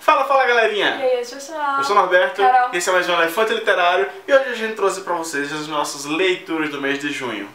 Fala, fala galerinha! E aí, pessoal? Eu sou o Norberto, Carol. esse é mais um Elefante Literário e hoje a gente trouxe pra vocês as nossas leituras do mês de junho.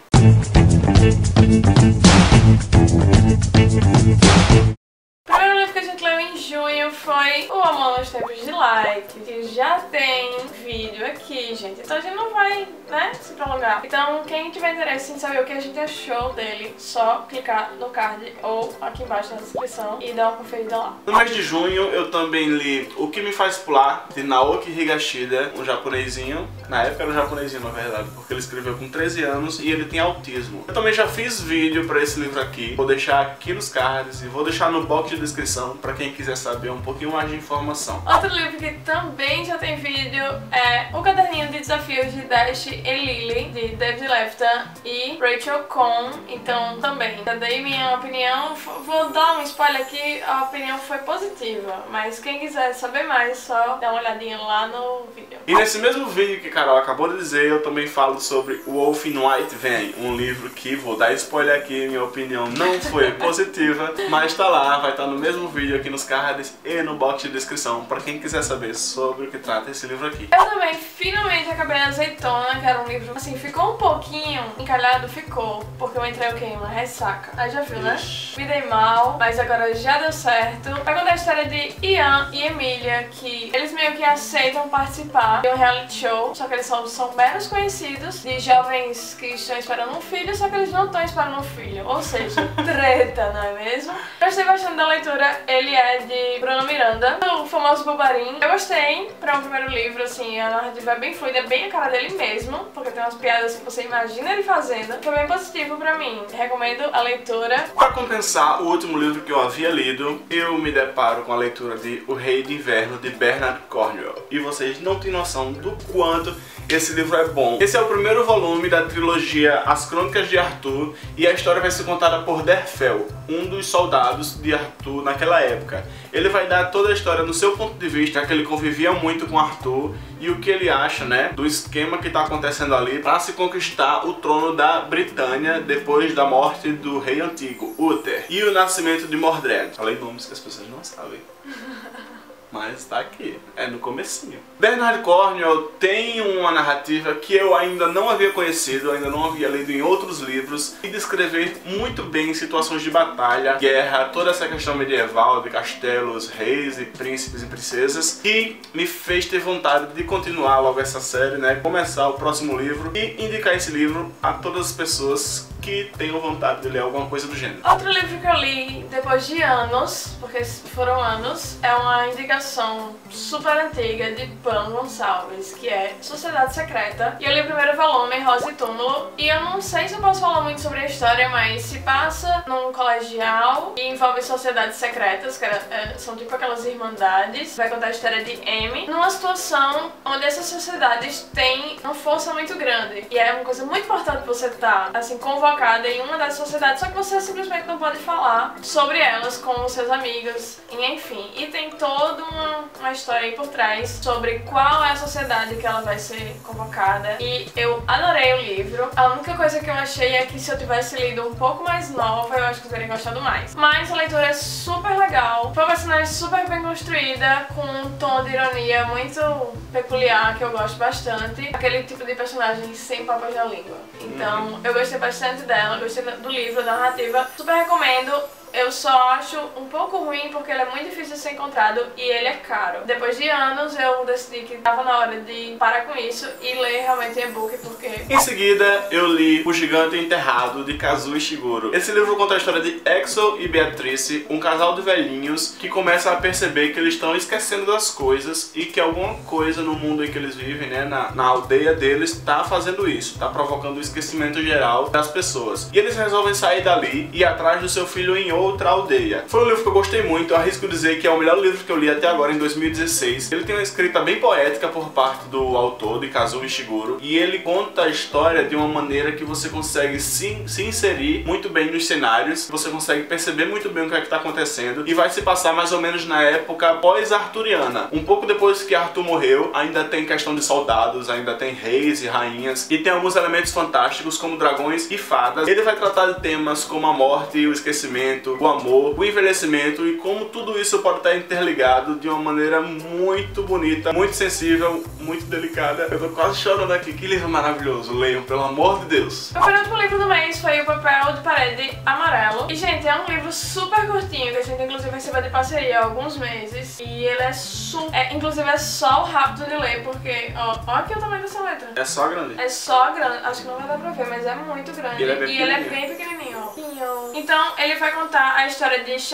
O primeiro livro que a gente leu em junho foi O Amor nos Tempos de Light, que já tem vídeo aqui, gente. Então a gente não vai, né, se prolongar. Então quem tiver interesse em saber o que a gente achou dele, só clicar no card ou aqui embaixo na descrição e dar uma conferida lá. No mês de junho eu também li O Que Me Faz Pular, de Naoki Higashida, um japonesinho. Na época era um japonesinho, na verdade, porque ele escreveu com 13 anos e ele tem autismo. Eu também já fiz vídeo pra esse livro aqui, vou deixar aqui nos cards e vou deixar no box de descrição pra quem quiser saber um pouquinho mais de informação. Outro livro que também já tem vídeo é O Caderninho de Desafios de Dash e Lily, de David Lefton e Rachel Cohn. Então também já dei minha opinião, vou dar um spoiler aqui, a opinião foi positiva, mas quem quiser saber mais, só dá uma olhadinha lá no vídeo. E nesse mesmo vídeo que a Carol acabou de dizer, eu também falo sobre Wolf in White Vein, um livro que, vou dar spoiler aqui, minha opinião não foi positiva, mas tá lá, vai estar no mesmo vídeo aqui nos cards e no box de descrição, pra quem quiser saber sobre o que trata esse livro aqui. Eu também finalmente acabei Azeitona, que era um livro, assim, ficou um pouquinho encalhado, ficou, porque eu entrei o quê? Uma ressaca. Aí já viu, né? Me dei mal, mas agora já deu certo. Vai contar a história de Ian e Emília, que eles meio que aceitam participar de um reality show, só que eles são meros conhecidos, de jovens que estão esperando um filho, só que eles não estão esperando um filho. Ou seja, treta, não é mesmo? Eu gostei bastante da leitura, ele é de Bruno Miranda, o famoso Bubarim. Eu gostei para um primeiro livro, assim, a narrativa é bem fluida, é bem a cara dele mesmo, porque tem umas piadas que você imagina ele fazendo. Foi bem positivo pra mim, recomendo a leitura. Para compensar o último livro que eu havia lido, eu me deparo com a leitura de O Rei de Inverno, de Bernard Cornwell. E vocês não têm noção do quanto esse livro é bom. Esse é o primeiro volume da trilogia As Crônicas de Arthur e a história vai ser contada por Derfel, um dos soldados de Arthur naquela época. Ele vai dar toda a história no seu ponto de vista, já que ele convivia muito com Arthur e o que ele acha, né, do esquema que está acontecendo ali para se conquistar o trono da Britânia depois da morte do rei antigo, Uther, e o nascimento de Mordred. Falei nomes que as pessoas não sabem. Mas tá aqui, é no comecinho. Bernard Cornwell tem uma narrativa que eu ainda não havia conhecido, ainda não havia lido em outros livros, e descrever muito bem situações de batalha, guerra, toda essa questão medieval de castelos, reis e príncipes e princesas, que me fez ter vontade de continuar logo essa série, né, começar o próximo livro e indicar esse livro a todas as pessoas que tenham vontade de ler alguma coisa do gênero. Outro livro que eu li depois de anos, porque foram anos, é uma indicação super antiga de Pan Gonçalves, que é Sociedade Secreta. E eu li o primeiro volume, Rosa e Túmulo, e eu não sei se eu posso falar muito sobre a história, mas se passa num colegial e envolve sociedades secretas, que são tipo aquelas irmandades. Vai contar a história de Amy, numa situação onde essas sociedades têm uma força muito grande. E é uma coisa muito importante você estar, assim, convocado em uma das sociedades, só que você simplesmente não pode falar sobre elas com os seus amigos, e enfim. E tem toda uma história aí por trás sobre qual é a sociedade que ela vai ser convocada, e eu adorei o livro. A única coisa que eu achei é que se eu tivesse lido um pouco mais nova, eu acho que eu teria gostado mais. Mas a leitura é super legal, foi uma personagem super bem construída, com um tom de ironia muito peculiar, que eu gosto bastante. Aquele tipo de personagem sem papas na língua. Então, eu gostei bastante dela, gostei do livro, da narrativa, super recomendo. Eu só acho um pouco ruim porque ele é muito difícil de ser encontrado e ele é caro. Depois de anos eu decidi que estava na hora de parar com isso e ler realmente e-book, porque... Em seguida eu li O Gigante Enterrado, de Kazuo Ishiguro. Esse livro conta a história de Axel e Beatrice, um casal de velhinhos que começa a perceber que eles estão esquecendo das coisas e que alguma coisa no mundo em que eles vivem, né, na aldeia deles, está fazendo isso, está provocando o esquecimento geral das pessoas. E eles resolvem sair dali e ir atrás do seu filho em outra aldeia. Foi um livro que eu gostei muito, eu arrisco dizer que é o melhor livro que eu li até agora, em 2016. Ele tem uma escrita bem poética por parte do autor, de Kazuo Ishiguro, e ele conta a história de uma maneira que você consegue se inserir muito bem nos cenários, você consegue perceber muito bem o que é que está acontecendo, e vai se passar mais ou menos na época pós-arturiana. Um pouco depois que Arthur morreu, ainda tem questão de soldados, ainda tem reis e rainhas, e tem alguns elementos fantásticos como dragões e fadas. Ele vai tratar de temas como a morte e o esquecimento, relacionamento, o amor, o envelhecimento e como tudo isso pode estar interligado de uma maneira muito bonita, muito sensível, muito delicada. Eu tô quase chorando aqui. Que livro maravilhoso. Leiam, pelo amor de Deus. O penúltimo livro do mês foi O Papel de Parede Amarelo. E, gente, é um livro super curtinho, que a gente inclusive recebeu de parceria há alguns meses. E ele é super... inclusive é só rápido de ler, porque... Ó aqui o tamanho dessa letra. É só grande. É só grande. Acho que não vai dar pra ver, mas é muito grande. E ele é bem e ele é bem pequenininho, ó. Então, ele vai contar a história de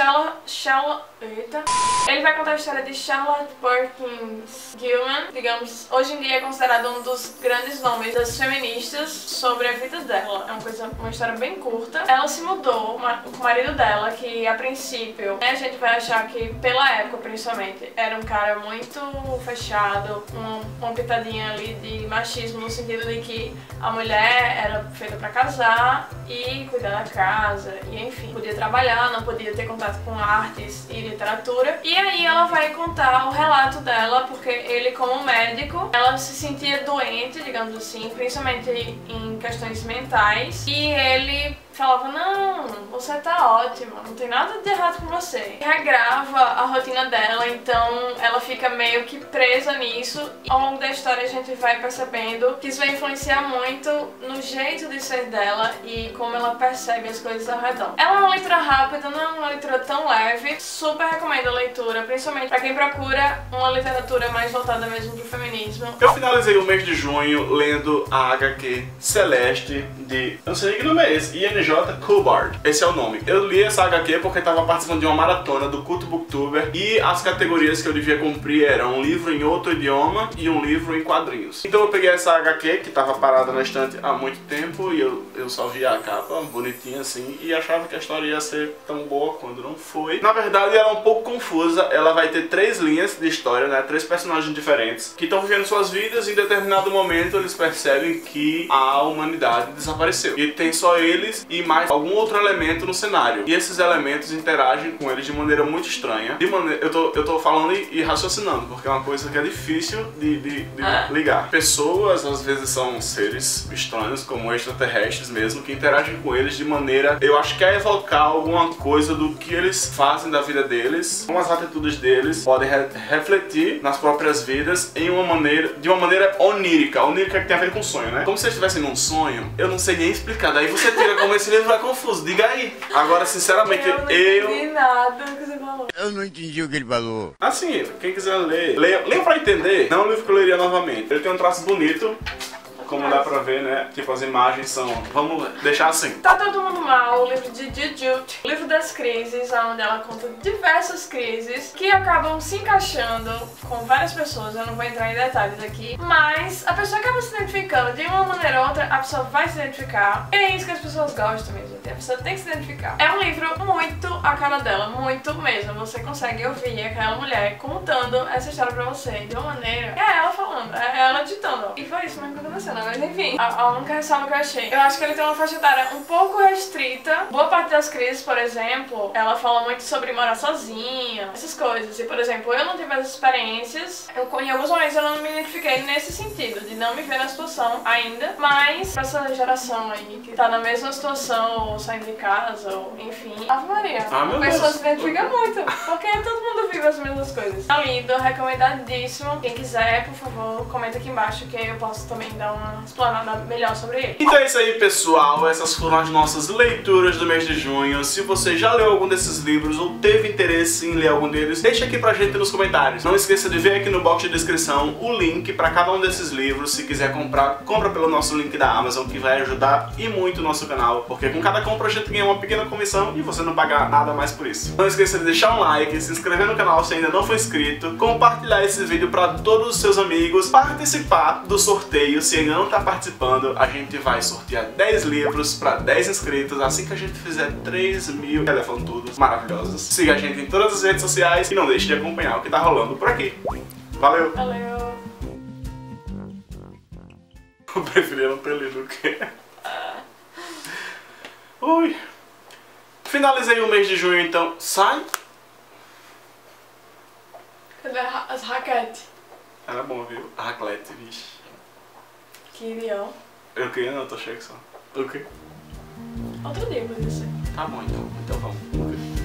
Ele vai contar a história de Charlotte Perkins Gilman, digamos, hoje em dia é considerado um dos grandes nomes das feministas, sobre a vida dela. É uma história bem curta. Ela se mudou com o marido dela, que a princípio, a gente vai achar que, pela época principalmente, era um cara muito fechado, uma pitadinha ali de machismo, no sentido de que a mulher era feita pra casar e cuidar da casa, e enfim, podia trabalhar, não podia ter contato com artes e literatura. E aí ela vai contar o relato dela, porque ele, como médico, ela se sentia doente, digamos assim, principalmente em questões mentais, e ele falava, não, você tá ótima, não tem nada de errado com você. E regrava a rotina dela, então ela fica meio que presa nisso. E ao longo da história a gente vai percebendo que isso vai influenciar muito no jeito de ser dela e como ela percebe as coisas ao redor. Ela é uma leitura rápida, não é uma leitura tão leve, super recomendo a leitura, principalmente pra quem procura uma literatura mais voltada mesmo pro feminismo. Eu finalizei o mês de junho lendo a HQ Celeste de... eu não sei nem que nome é esse, INJ Kullbard. Esse é o nome. Eu li essa HQ porque estava participando de uma maratona do Culto Booktuber e as categorias que eu devia cumprir eram um livro em outro idioma e um livro em quadrinhos. Então eu peguei essa HQ que estava parada na estante há muito tempo e eu só vi a capa bonitinha assim e achava que a história ia ser tão boa quando não foi. Na verdade ela é um pouco confusa. Ela vai ter 3 linhas de história, né? 3 personagens diferentes que estão vivendo suas vidas e em determinado momento eles percebem que a humanidade desapareceu. E tem só eles e mais algum outro elemento no cenário. E esses elementos interagem com eles de maneira muito estranha. Eu tô falando e raciocinando, porque é uma coisa que é difícil de ligar. Pessoas, às vezes, são seres estranhos, como extraterrestres mesmo, que interagem com eles de maneira... eu acho que é evocar alguma coisa do que eles fazem da vida deles, como as atitudes deles podem refletir nas próprias vidas de uma maneira onírica. Onírica que tem a ver com sonho, né? Como se eles estivessem num sonho, eu não sei nem explicar. Daí você tira como esse livro é confuso, diga aí. Agora, sinceramente, eu não entendi nada do que você falou. Eu não entendi o que ele falou. Assim, quem quiser ler, leia pra entender. Não é um livro que eu leria novamente. Ele tem um traço bonito, como dá pra ver, né? Tipo, as imagens são... vamos deixar assim. Tá Todo Mundo Mal, o livro de Jujut, o livro das crises, onde ela conta diversas crises que acabam se encaixando com várias pessoas. Eu não vou entrar em detalhes aqui, mas a pessoa acaba se identificando de uma maneira ou outra, a pessoa vai se identificar. E é isso que as pessoas gostam mesmo, a pessoa tem que se identificar. É um livro muito a cara dela, muito mesmo. Você consegue ouvir aquela mulher contando essa história pra você de uma maneira... é ela falando, é ela ditando. E foi isso mesmo que aconteceu. Mas enfim, a única ressalva que eu achei, eu acho que ele tem uma faixa etária um pouco restrita. Boa parte das crises, por exemplo, ela fala muito sobre morar sozinha, essas coisas. E, por exemplo, eu não tive essas experiências. Em alguns momentos eu não me identifiquei nesse sentido, de não me ver na situação ainda. Mas pra essa geração aí, que tá na mesma situação, ou saindo de casa, ou enfim, Ave Maria, a pessoa se identifica muito, porque todo mundo vive as mesmas coisas. Tá lindo, recomendadíssimo. Quem quiser, por favor, comenta aqui embaixo que eu posso também dar uma explanada melhor sobre ele. Então é isso aí, pessoal. Essas foram as nossas leituras do mês de junho. Se você já leu algum desses livros ou teve interesse em ler algum deles, deixa aqui pra gente nos comentários. Não esqueça de ver aqui no box de descrição o link pra cada um desses livros. Se quiser comprar, compra pelo nosso link da Amazon, que vai ajudar e muito o nosso canal, porque com cada compra a gente ganha uma pequena comissão e você não paga nada mais por isso. Não esqueça de deixar um like, se inscrever no canal se ainda não for inscrito, compartilhar esse vídeo pra todos os seus amigos, participar do sorteio. Se ainda não tá participando, a gente vai sortear 10 livros para 10 inscritos assim que a gente fizer 3.000 telefontudos maravilhosos. Siga a gente em todas as redes sociais e não deixe de acompanhar o que tá rolando por aqui. Valeu! Valeu! Eu preferia não ter lido o quê? Ui! Finalizei o mês de junho, então. Sai! Cadê as raquetes? Era bom, viu? Raclette, vixe. Queria. Eu queria não, tô cheio que só. O quê? Outro dia, podia ser. Tá bom, então vamos ver.